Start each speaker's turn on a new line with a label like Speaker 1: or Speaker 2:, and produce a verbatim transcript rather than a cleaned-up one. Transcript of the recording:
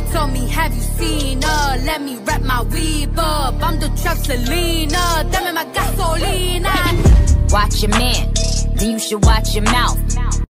Speaker 1: told me, have you seen her? Let me wrap my weave up. I'm the trap Selena, dame más gasolina.
Speaker 2: Watch your man, then you should watch your mouth.